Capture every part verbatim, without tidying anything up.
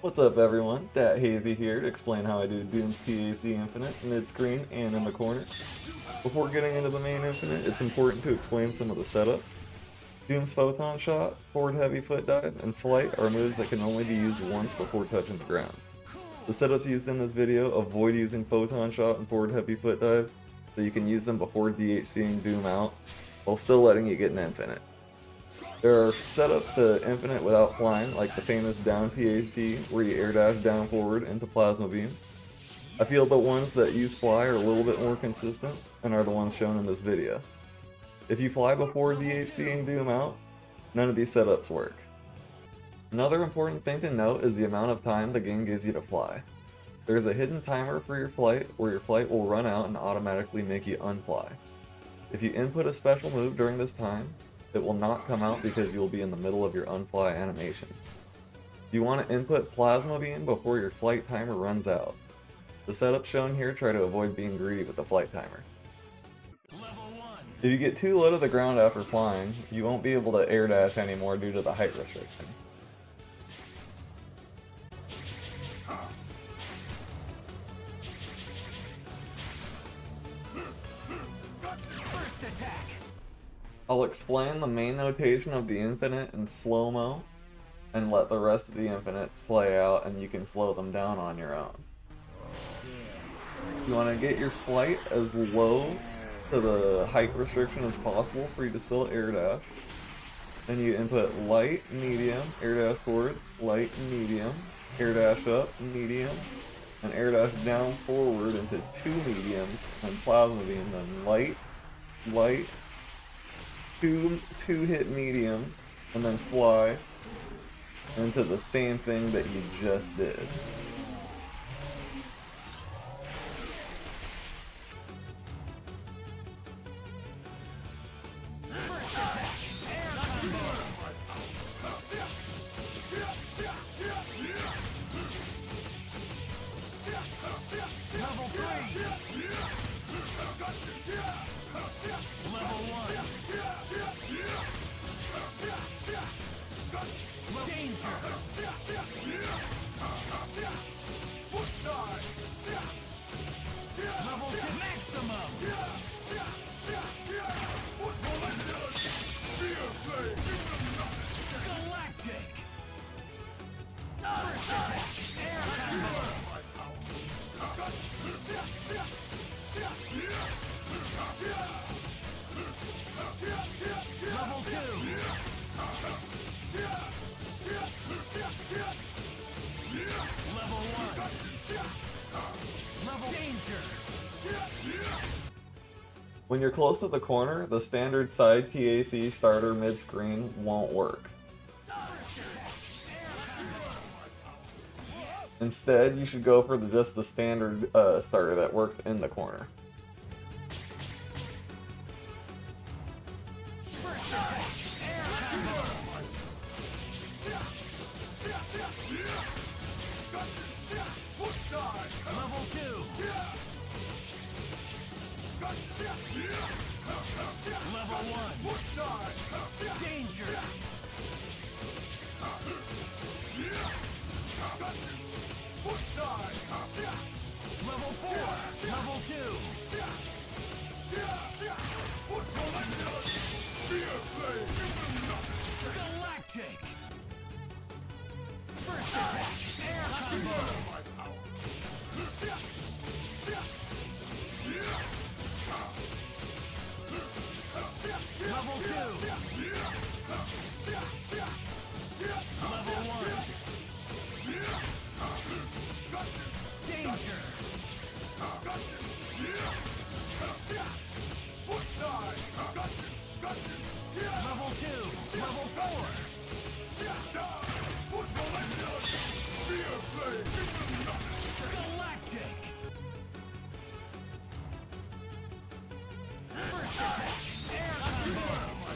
What's up everyone, Dat Hazy here to explain how I do Doom's P A C Infinite mid-screen and in the corner. Before getting into the main Infinite, it's important to explain some of the setup. Doom's Photon Shot, Forward Heavy Foot Dive, and Flight are moves that can only be used once before touching the ground. The setups used in this video avoid using Photon Shot and Forward Heavy Foot Dive, so you can use them before DHCing Doom out, while still letting you get an Infinite. There are setups to Infinite without flying, like the famous down P A C, where you air dash down forward into Plasma Beam. I feel the ones that use fly are a little bit more consistent, and are the ones shown in this video. If you fly before DHCing Doom out, none of these setups work. Another important thing to note is the amount of time the game gives you to fly. There's a hidden timer for your flight, where your flight will run out and automatically make you unfly. If you input a special move during this time, it will not come out because you'll be in the middle of your unfly animation. You want to input Plasma Beam before your flight timer runs out. The setups shown here try to avoid being greedy with the flight timer. If you get too low to the ground after flying, you won't be able to air dash anymore due to the height restriction. I'll explain the main notation of the Infinite in slow-mo, and let the rest of the Infinites play out and you can slow them down on your own. You want to get your flight as low to the height restriction as possible for you to still air dash. Then you input light, medium, air dash forward, light, medium, air dash up, medium, and air dash down forward into two mediums, and Plasma Beam, then light, light, two two hit mediums, and then fly into the same thing that you just did. Level three. Level one. Danger. Level two. Maximum. Galactic. First attack. Air combo. Level two. Level one. Level danger. When you're close to the corner, the standard side P A C starter mid-screen won't work. Instead, you should go for the, just the standard uh, starter that works in the corner. Level two. Level one. Danger. Level four. Level two. Galactic. First attack. Air combo. Level two. Level one. Danger. Level two. Level four. Galactic. First attack. Air combo.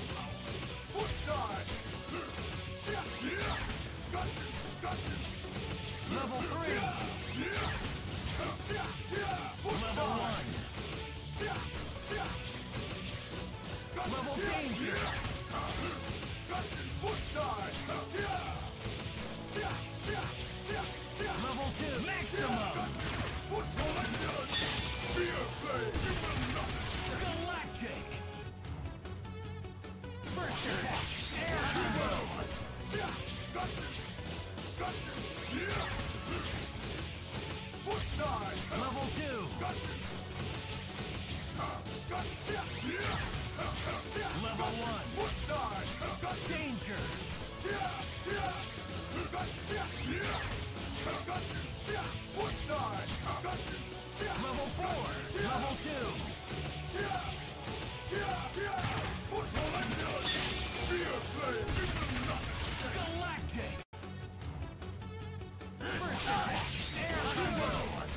Level three. Level one. Level danger. Level two. Maximum. Galactic. First attack. Air combo. Level two. Level one. Danger. Level four. Level two. Galactic. First attack. Air combo.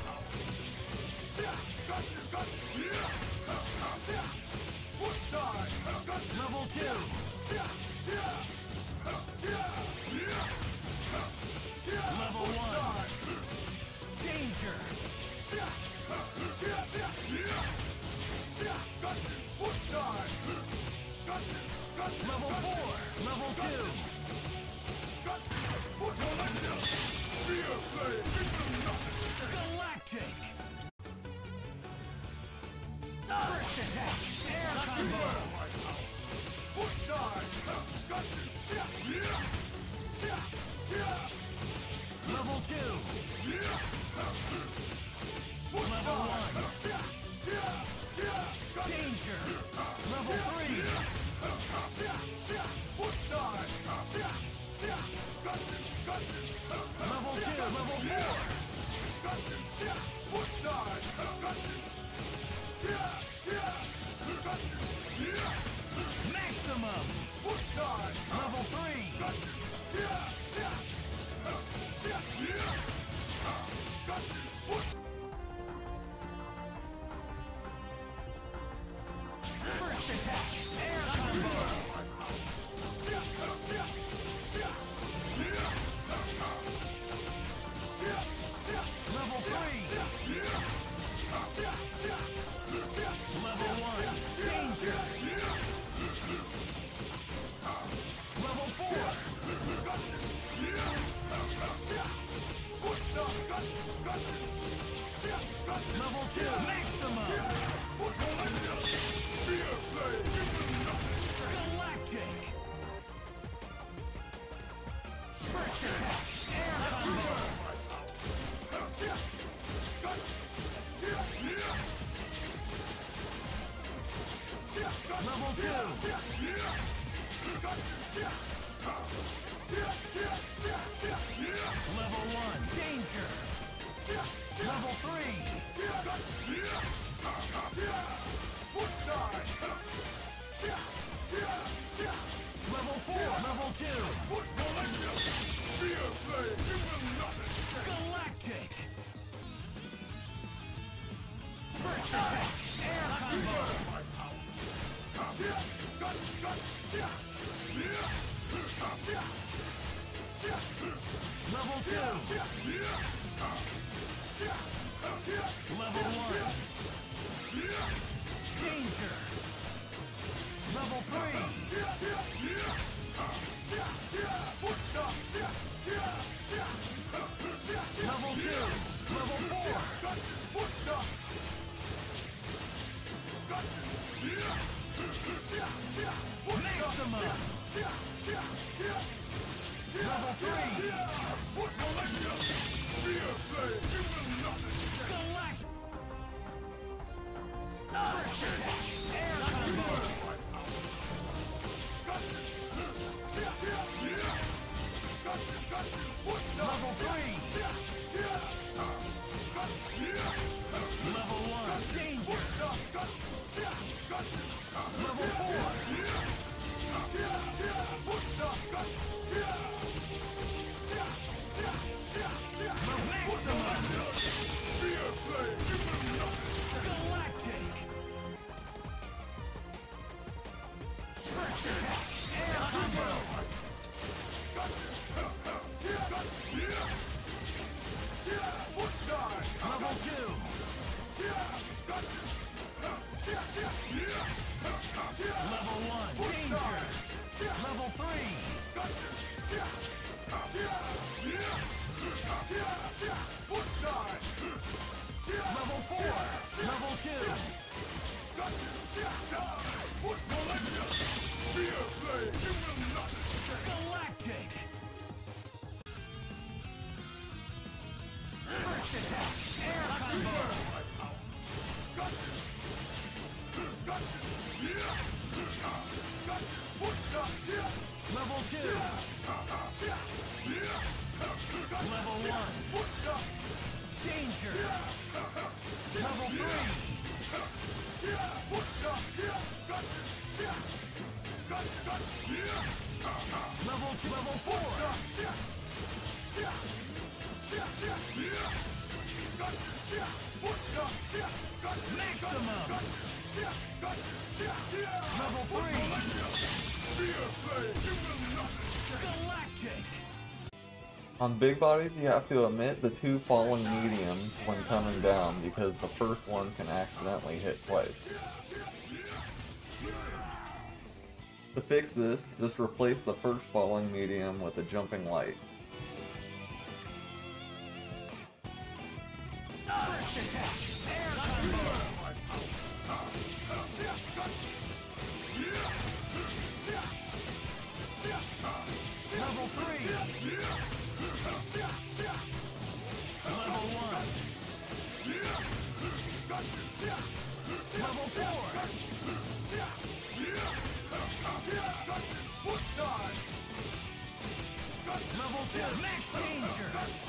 Level two. Level one. Danger. Level four. Level two. Galactic. First attack. Air combo. Level two. Level one. Danger. Level three. Level two. Level four. Maximum. Level three. First attack. Air combo. Level three. Level one. Danger. Level four. Level two. Maximum. Galactic. First attack. Air combo. Level two. Level one. Danger. Level three. Level four. Level two. Galactic. First attack. Air combo. Level two. Level one. Danger. Level three. Level two. Level four. Maximum. Level three. Galactic. First attack. Air combo. Level three. Level one. Danger. Level four. Maximum. Galactic. First attack. Air combo. Level four. Level two. Galactic. First attack. Air combo. Level two. Level one. Danger. Level three. Level two. Level four. Maximum. Level three. Galactic. On big bodies, you have to omit the two falling mediums when coming down because the first one can accidentally hit twice. To fix this, just replace the first falling medium with a jumping light. First attack. Air combo. Level three. Level one. Level four. Level two. Max danger.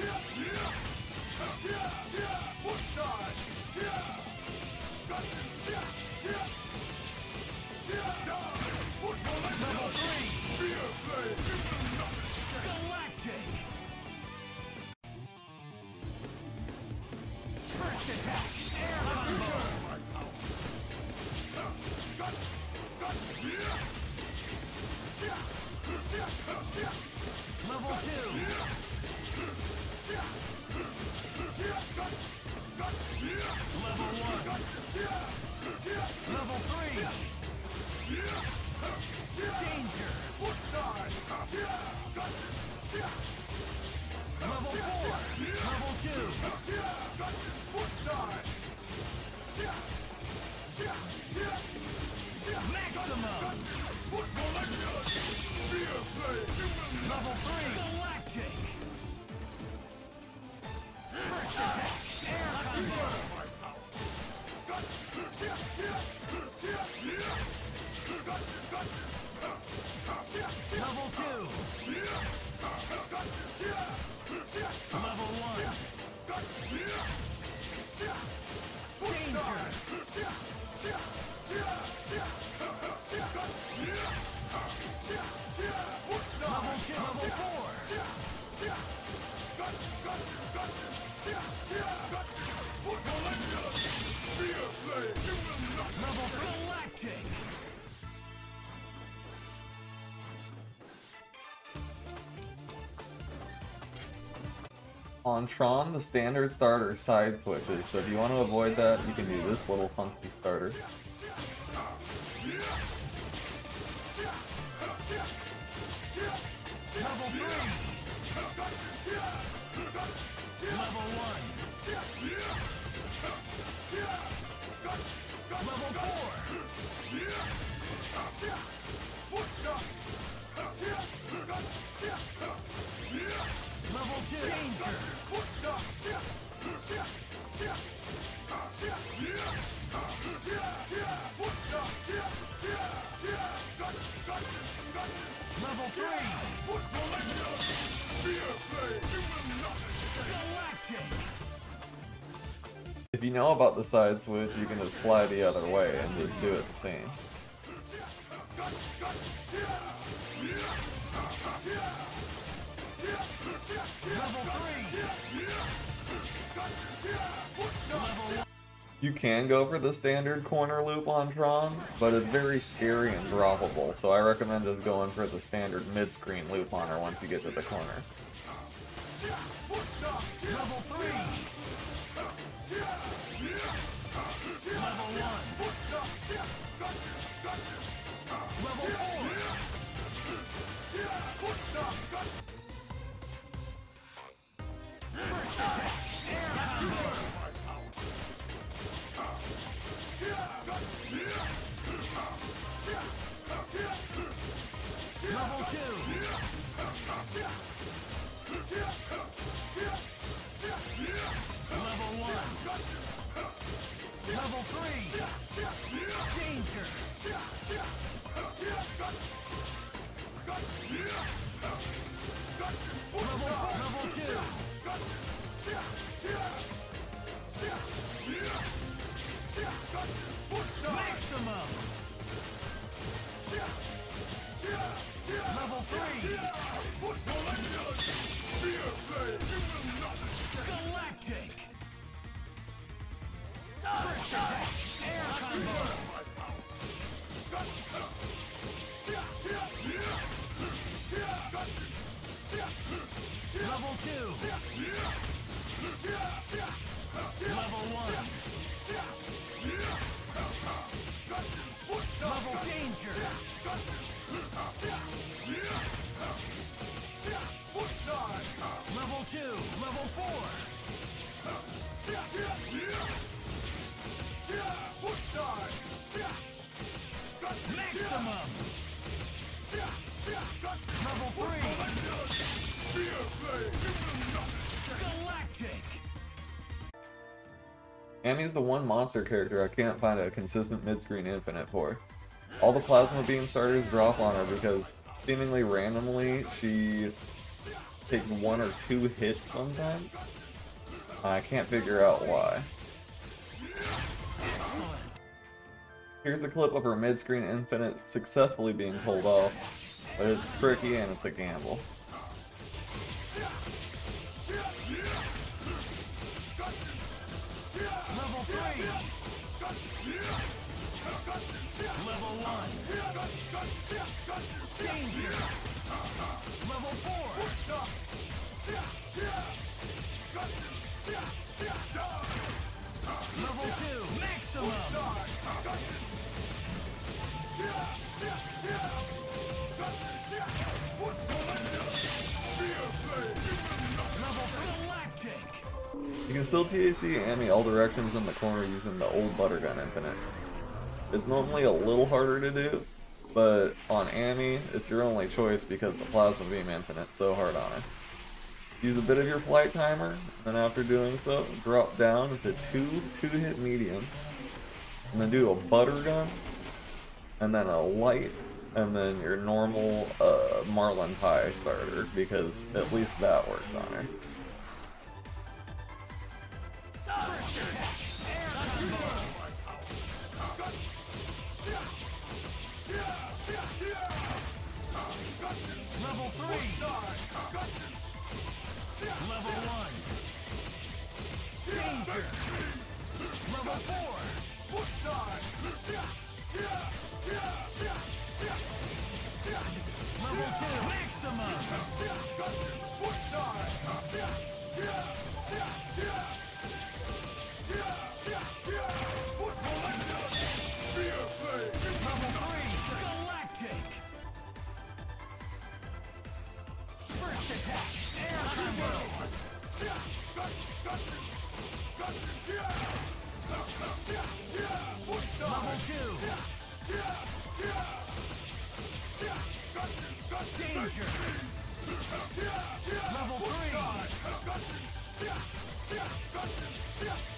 Level three. Galactic. First attack. Air combo. Level two. Level one. Level three. Danger. Level four. Level two. Maximum. Level three. Galactic. First attack. Air combo. Level two. Level one. Danger. Level two. Level four. Level galactic. On Tron, the standard starter side switches, so if you want to avoid that, you can do this little funky starter. Level three. Level one. Level four. Level two. Danger. Level three. Galactic. If you know about the side switch, you can just fly the other way and just do it the same. Level three. Level one. You can go for the standard corner loop on Tron, but it's very scary and droppable, so I recommend just going for the standard mid-screen loop on her once you get to the corner. Level three. Level one. Level four. First attack. Level two. Maximum. Level three. Galactic. Air combo. Level two. Level one. Level danger. Level two. Level four. Maximum. Level three. Galactic. Amy's the one monster character I can't find a consistent mid-screen infinite for. All the plasma beam starters drop on her because seemingly randomly she takes one or two hits sometimes. I can't figure out why. Here's a clip of her mid-screen infinite successfully being pulled off, but it's tricky and it's a gamble. Level three. Level one. Danger. Level four. Level two. Maximum. Level galactic. You can still T A C Amy all directions in the corner using the old Buttergun Infinite. It's normally a little harder to do, but on Amy, it's your only choice because the Plasma Beam Infinite's so hard on her. Use a bit of your flight timer, and then after doing so, drop down to two two-hit mediums, and then do a Buttergun, and then a light, and then your normal uh, Marlin Pie starter, because at least that works on her. Level three. Level one. Danger. Level four. Level two. Maximum. Level three. Galactic. First attack. Air combo. Level two. Danger. Level three.